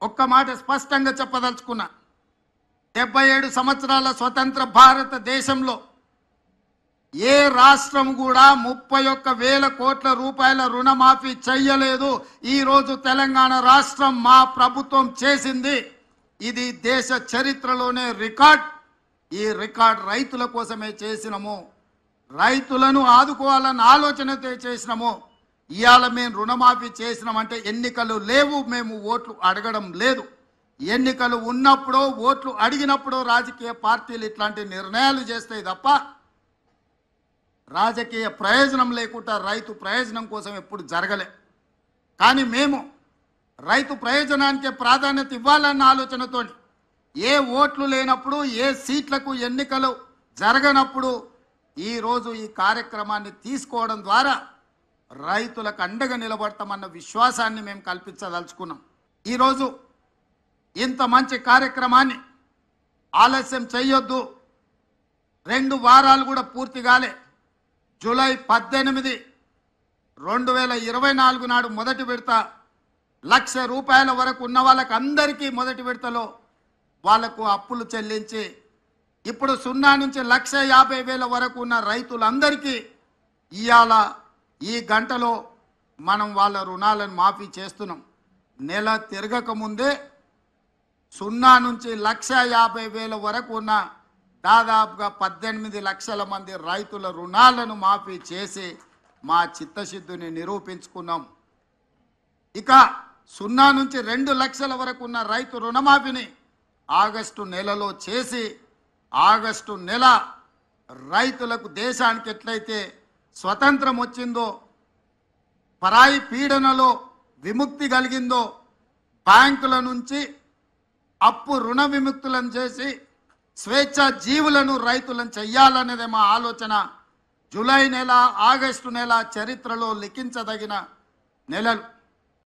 ఒక్క మాట స్పష్టంగా చెప్పదలుచుకున్నా. 77 సంవత్సరాల స్వతంత్ర భారతదేశంలో ఏ రాష్ట్రం కూడా 31,000 కోట్ల రూపాయల రుణమాఫీ చెయ్యలేదు. ఈ రోజు తెలంగాణ రాష్ట్రం మా ప్రభుత్వం చేసింది. ఇది దేశ చరిత్రలోనే రికార్డ్. ఈ రికార్డ్ రైతుల కోసమే చేసినాము, రైతులను ఆదుకోవాలన్న ఆలోచనతో చేసినాము. ఇవాళ మేము రుణమాఫీ చేసినామంటే ఎన్నికలు లేవు, మేము ఓట్లు అడగడం లేదు. ఎన్నికలు ఉన్నప్పుడు ఓట్లు అడిగినప్పుడు రాజకీయ పార్టీలు ఇట్లాంటి నిర్ణయాలు చేస్తాయి తప్ప రాజకీయ ప్రయోజనం లేకుండా రైతు ప్రయోజనం కోసం ఎప్పుడు జరగలే. కానీ మేము రైతు ప్రయోజనానికి ప్రాధాన్యత ఇవ్వాలన్న ఆలోచనతో ఏ ఓట్లు లేనప్పుడు, ఏ సీట్లకు ఎన్నికలు జరగనప్పుడు ఈరోజు ఈ కార్యక్రమాన్ని తీసుకోవడం ద్వారా రైతులకు అండగా నిలబడతామన్న విశ్వాసాన్ని మేము కల్పించదలుచుకున్నాం. ఈరోజు ఇంత మంచి కార్యక్రమాన్ని ఆలస్యం చేయొద్దు. 2 వారాలు కూడా పూర్తి కాలే. జూలై 18, 2024 నాడు మొదటి విడత ₹1,00,000 వరకు ఉన్న వాళ్ళకి అందరికీ మొదటి విడతలో వాళ్లకు అప్పులు చెల్లించి ఇప్పుడు 0 నుంచి 1,50,000 వరకు ఉన్న రైతులందరికీ ఇవాళ ఈ గంటలో మనం వాళ్ళ రుణాలను మాఫీ చేస్తున్నాం. నెల తిరగక ముందే 0 నుంచి 1,50,000 వరకు ఉన్న దాదాపుగా 18 లక్షల మంది రైతుల రుణాలను మాఫీ చేసి మా చిత్తశుద్ధిని నిరూపించుకున్నాం. ఇక 0 నుంచి 2 లక్షల వరకు ఉన్న రైతు రుణమాఫీని ఆగస్టు నెలలో చేసి ఆగస్టు నెల రైతులకు దేశానికి ఎట్లయితే స్వతంత్రం వచ్చిందో, పరాయి పీడనలో విముక్తి కలిగిందో, బ్యాంకుల నుంచి అప్పు రుణ విముక్తులను చేసి స్వేచ్ఛ జీవులను రైతులను చెయ్యాలనేదే మా ఆలోచన. జూలై నెల, ఆగస్టు నెల చరిత్రలో లిఖించదగిన నెలలు.